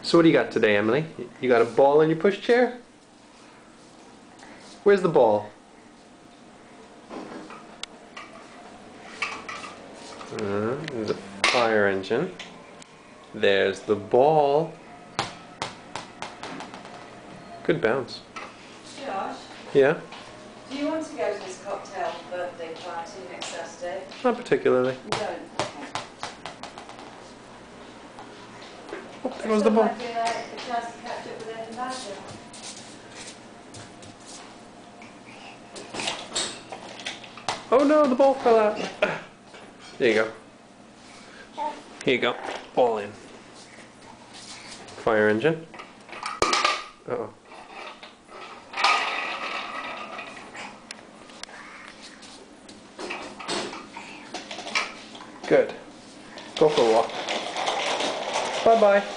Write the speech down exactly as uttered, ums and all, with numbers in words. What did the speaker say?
So what do you got today, Emily? You got a ball in your pushchair? Where's the ball? Uh, there's a fire engine. There's the ball. Good bounce. Josh? Yeah? Do you want to go to this cocktail birthday party next Saturday? Not particularly. You don't? Oh, there goes the ball. Might be like a chance to catch up with Ed and Badger. Oh no, the ball fell out. There you go. Here you go. Ball in. Fire engine. Uh-oh. Good. Go for a walk. Bye-bye.